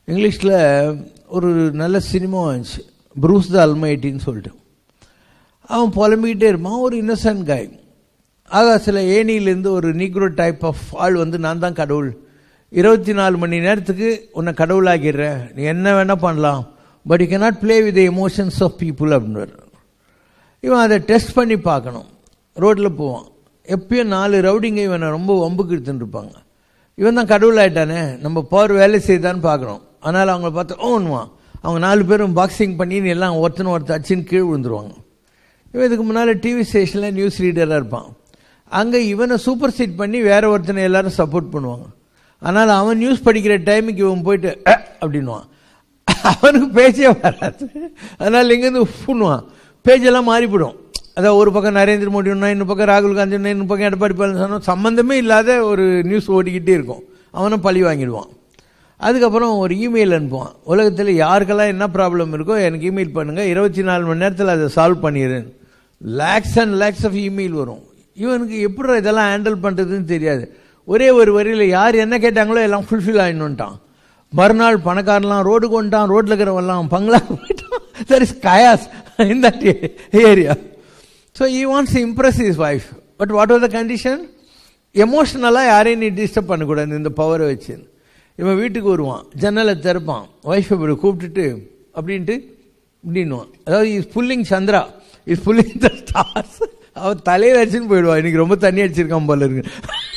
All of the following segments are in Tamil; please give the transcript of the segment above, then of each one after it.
இங்கிலீஷில் ஒரு நல்ல சினிமா வந்துச்சு, ப்ரூஸ் த அல்மைட்டின்னு சொல்லிட்டு. அவன் புலம்பிக்கிட்டே இருப்பான், ஒரு இன்னசென்ட் காய். ஆகாசில் ஏனியிலேருந்து ஒரு நீக்ரோ டைப் ஆஃப் ஆள் வந்து, நான் தான் கடவுள், 24 மணி நேரத்துக்கு உன்னை கடவுளாகிடுறேன், நீ என்ன வேணால் பண்ணலாம், but you cannot play with the emotions of people அப்படின்னு. இவன் அதை டெஸ்ட் பண்ணி பார்க்கணும். ரோட்டில் போவான், எப்பயும் 4 ரவுடிங்க இவனை ரொம்ப வம்புக்கு எடுத்துன்னு இருப்பாங்க. இவன் தான் கடவுள் ஆகிட்டானே, நம்ம பவர் வேலை செய்தான்னு பார்க்கணும். அதனால் அவங்கள பார்த்து ஓன்னுவான். அவங்க 4 பேரும் பாக்ஸிங் பண்ணின்னு எல்லாம் ஒருத்தர் அச்சின்னு கீழே விழுந்துருவாங்க. இவன் இதுக்கு முன்னால் டிவி ஸ்டேஷனில் நியூஸ் ரீடராக இருப்பான். அங்கே இவனை சூப்பர் சீட் பண்ணி வேற ஒருத்தனை எல்லாரும் சப்போர்ட் பண்ணுவாங்க. ஆனால் அவன் நியூஸ் படிக்கிற டைமுக்கு இவன் போயிட்டு அப்படின்வான். அவனுக்கு பேச்சே வராது. அதனால் இங்கேருந்து பண்ணுவான், பேஜெல்லாம் மாறிவிடும். அதாவது ஒரு பக்கம் நரேந்திர மோடி ஒன்றா, இன்னொரு பக்கம் ராகுல் காந்தி ஒன்றா, இன்னொரு பக்கம் எடப்பாடி பழனிசாமி, சம்மந்தமே இல்லாத ஒரு நியூஸ் ஓடிக்கிட்டே இருக்கும். அவனை பழி வாங்கிடுவான். அதுக்கப்புறம் ஒரு இமெயில் அனுப்புவான், உலகத்தில் யாருக்கெல்லாம் என்ன ப்ராப்ளம் இருக்கோ எனக்கு இமெயில் பண்ணுங்கள், 24 மணி நேரத்தில் அதை சால்வ் பண்ணிடுறேன். Lakhs and lakhs of email வரும். இவனுக்கு எப்படி இதெல்லாம் ஹேண்டில் பண்ணுறதுன்னு தெரியாது. ஒரே ஒரு வரியில் யார் என்ன கேட்டாங்களோ எல்லாம் ஃபுல்ஃபில் ஆகிடணுன்ட்டான். மறுநாள் பணக்காரலாம் ரோடு கொண்டான், ரோட்டில் இருக்கிறவெல்லாம் பங்களா போயிட்டான். That is chaos in that area. So he wants to impress his wife. But what was the condition? எமோஷ்னலாக யாரையும் நீ டிஸ்டர்ப் பண்ணக்கூடாது இந்த பவரை வச்சு. இவன் வீட்டுக்கு வருவான், ஜன்னலை திறப்பான், ஒய்ஃபை இப்படி கூப்பிட்டுட்டு அப்படின்ட்டு இப்படின்னுவான். அதாவது is pulling Chandra, is pulling the stars. அவன் தலையில் அடிச்சுன்னு போயிடுவான், இன்னைக்கு ரொம்ப தண்ணி அடிச்சிருக்கான் போல இருக்கு.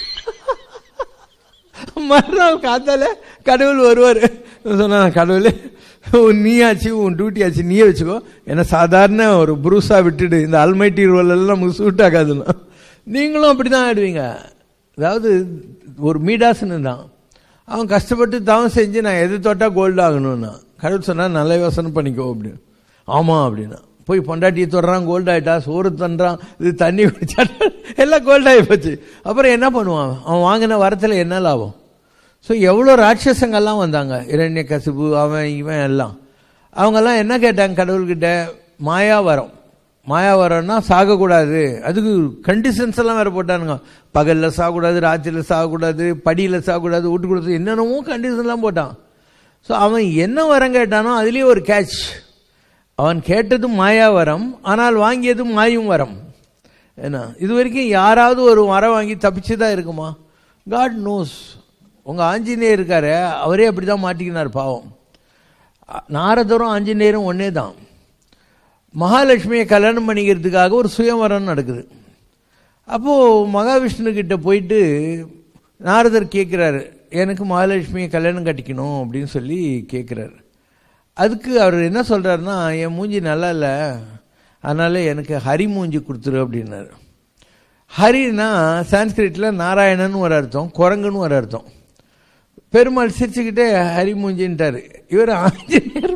மறுநாள் காத்தால கடவுள் வருவார். சொன்னான், கடவுள் நீயாச்சு, உன் டியூட்டி ஆச்சு, நீயே வச்சுக்கோ, ஏன்னா சாதாரண ஒரு புருஷாக விட்டுடு, இந்த அல்மைட்டி ரோலெல்லாம் நமக்கு சூட் ஆகாதுன்னா. நீங்களும் அப்படி தான் ஆடுவீங்க. அதாவது ஒரு மீடாசனு தான், அவன் கஷ்டப்பட்டு தவம் செஞ்சு நான் எது தொட்டால் கோல்டு ஆகணும்னா, கடவுள் சொன்னால் நல்ல யோசனை பண்ணிக்கோ அப்படின்னு. ஆமாம் அப்படின்னா போய் பொண்டாட்டியை தொடுறான், கோல்டு ஆகிட்டா, சோறு தண்டுறான், இது தண்ணி குடிச்சா எல்லாம் கோல்டாகி போச்சு. அப்புறம் என்ன பண்ணுவான், அவன் வாங்கின வரத்தில் என்ன லாபம்? ஸோ எவ்வளோ ராட்சசங்கள்லாம் வந்தாங்க, இரண்ய கசிபு, அவன் இவன் எல்லாம். அவங்கெல்லாம் என்ன கேட்டாங்க கடவுள்கிட்ட? மாயாவரம். மாயாவரம்னா சாகக்கூடாது, அதுக்கு கண்டிஷன்ஸ் எல்லாம் வேறு போட்டானுங்க. பகலில் சாகக்கூடாது, ராத்திரியில் சாகக்கூடாது, படியில் சாகக்கூடாது, வீட்டுக்கூடாது, என்னென்னமோ கண்டிஷன்லாம் போட்டான். ஸோ அவன் என்ன வரம் கேட்டானோ அதுலேயே ஒரு கேட்ச். அவன் கேட்டதும் மாயாவரம், ஆனால் வாங்கியதும் மாயும் வரம். ஏன்னா இது வரைக்கும் யாராவது ஒரு வரம் வாங்கி தப்பிச்சு தான் இருக்குமா? God knows. உங்கள் ஆஞ்சநேயர் இருக்காரு, அவரே அப்படி தான் மாட்டிக்கினார் பாவம். நாரதரும் ஆஞ்சநேயரும் ஒன்றே தான். மகாலட்சுமியை கல்யாணம் பண்ணிக்கிறதுக்காக ஒரு சுயவரம் நடக்குது. அப்போது மகாவிஷ்ணுக்கிட்ட போயிட்டு நாரதர் கேட்குறாரு, எனக்கு மகாலட்சுமியை கல்யாணம் கட்டிக்கணும் அப்படின்னு சொல்லி கேட்குறாரு. அதுக்கு அவர் என்ன சொல்கிறாருன்னா, என் மூஞ்சி நல்லா இல்லை, அதனால் எனக்கு ஹரி மூஞ்சி கொடுத்துரு அப்படின்னாரு. ஹரின்னா சான்ஸ்கிரிட்டில் நாராயணன் ஒரு அர்த்தம், குரங்குன்னு ஒரு அர்த்தம். பெருமாள் சிரிச்சுக்கிட்டே ஹரி மூஞ்சின்ட்டார். இவர் ஆஞ்சநேயர்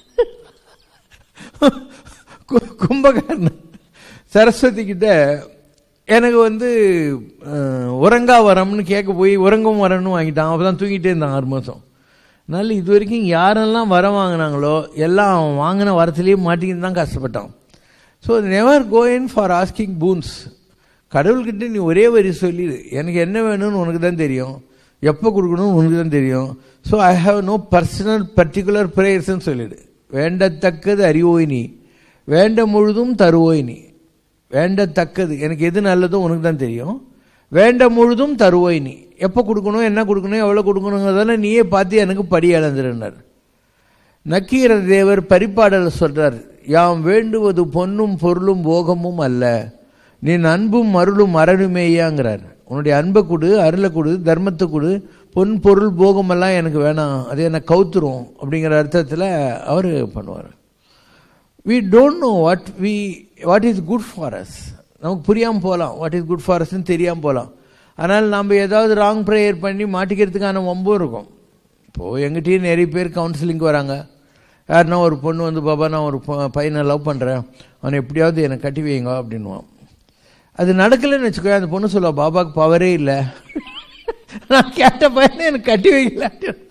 கும்பகர்ணன் சரஸ்வதி கிட்ட எனக்கு உறங்கா வரம்னு கேட்க போய் உறங்கும் வரம்னு வாங்கிட்டான். அப்போ தான் தூங்கிட்டே இருந்தான் 6 மாதம். அதனால இது வரைக்கும் யாரெல்லாம் வரம் வாங்கினாங்களோ எல்லாம் அவன் வாங்கின வரத்துலேயே மாட்டிக்கின்னு தான் கஷ்டப்பட்டான். So never go in for asking boons. கடவுள்கிட்ட நீ ஒரே வரி சொல்லிடு, எனக்கு என்ன வேணும்னு உனக்கு தான் தெரியும், எப்போ கொடுக்கணும்னு உனக்கு தான் தெரியும். So I have no personal particular ப்ரேயர்ஸ்ன்னு சொல்லிடு. வேண்டத்தக்கது அறிவோய் நீ, வேண்ட முழுதும் தருவோய் நீ. வேண்டத்தக்கது எனக்கு எது நல்லதோ உனக்கு தான் தெரியும், வேண்ட முழுதும் தருவோய் நீ. எப்போ கொடுக்கணும், என்ன கொடுக்கணும், எவ்வளோ கொடுக்கணுங்கிறதால நீயே பார்த்து எனக்கு படி இழந்துருன்னார். நக்கீர தேவர் பரிபாடல் சொல்கிறார், யாம் வேண்டுவது பொன்னும் பொருளும் போகமும் அல்ல, நீ அன்பும் அருளும் அரணுமேயாங்கிறார். உன்னுடைய அன்பை கொடு, அருளை கொடு, தர்மத்தை கொடு, பொன் பொருள் போகமெல்லாம் எனக்கு வேணாம், அது என்னை கவுத்துரும் அப்படிங்கிற அர்த்தத்தில் அவர் பண்ணுவார். we don't know what is good for us. நமக்கு புரியாமல் போகலாம், வாட் இஸ் குட் ஃபார் அஸ்ன்னு தெரியாமல் போகலாம். அதனால் நம்ம ஏதாவது ராங் ப்ரேயர் பண்ணி மாட்டிக்கிறதுக்கான வம்பும் இருக்கும். இப்போது எங்கிட்டையும் நிறைய பேர் கவுன்சிலிங்க்கு வராங்க. யாருன்னா ஒரு பொண்ணு பாபா நான் ஒரு பையனை லவ் பண்ணுறேன், அவனை எப்படியாவது என்னை கட்டி வைங்க அப்படின்வான். அது நடக்கலைன்னு வச்சுக்கோ, அந்த பொண்ணு சொல்லுவா பாபாவுக்கு பவரே இல்லை, நான் கேட்ட பையனை எனக்கு கட்டி வைக்கல.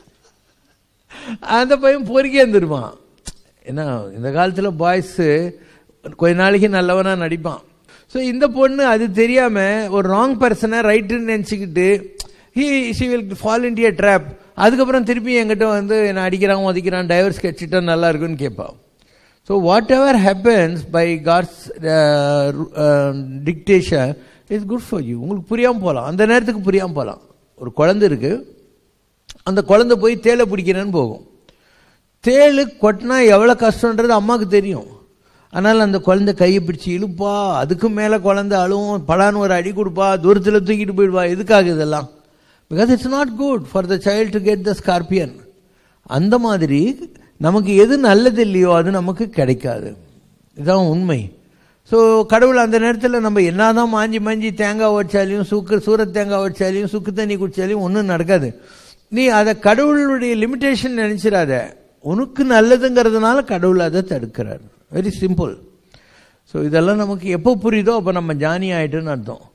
அந்த பையன் பொறுக்கே வந்துடுவான். ஏன்னா இந்த காலத்தில் பாய்ஸு கொஞ்ச நாளைக்கு நல்லவனாக நடிப்பான். ஸோ இந்த பொண்ணு அது தெரியாமல் ஒரு ராங் பர்சனை ரைட்டுன்னு நினச்சிக்கிட்டு she will fall into a trap. அதுக்கப்புறம் திருப்பி என்கிட்ட வந்து என்னை அடிக்கிறான் உதைக்கிறான் டைவர்ஸ் கிடைச்சிட்டா நல்லா இருக்குன்னு கேட்பான். So whatever happens by God's dictation is good for you. உங்களுக்கு புரியாமல் போகலாம், அந்த நேரத்துக்கு புரியாமல் போகலாம். ஒரு குழந்தை இருக்குது, அந்த குழந்தை போய் தேலை பிடிக்கிறேன்னு போகும். தேள் கொட்டினா எவ்வளோ கஷ்டன்றது அம்மாவுக்கு தெரியும். அதனால் அந்த குழந்தை கையை பிடிச்சி இழுப்பா, அதுக்கு மேலே குழந்தை அழுவும், படான்னு ஒரு அடி கொடுப்பா, தூரத்தில் தூக்கிட்டு போயிடுவா. எதுக்காக இதெல்லாம்? Because it's not good for the child to get the scorpion. அந்த மாதிரி நமக்கு எது நல்லது இல்லையோ அது நமக்கு கிடைக்காது. இதுதான் உண்மை. ஸோ கடவுள் அந்த நேரத்தில் நம்ம என்ன தான் மாஞ்சி தேங்காய் உடைச்சாலையும் சூரத் தேங்காய் உடைச்சாலையும் சுக்கு தண்ணி குடிச்சாலையும் ஒன்றும் நடக்காது. நீ அதை கடவுளுடைய லிமிட்டேஷன் நினச்சிடாத. உனக்கு நல்லதுங்கிறதுனால கடவுள் அதை தடுக்கிறார். Very simple. ஸோ இதெல்லாம் நமக்கு எப்போ புரியுதோ அப்போ நம்ம ஞானி ஆகிட்டுன்னு அர்த்தம்.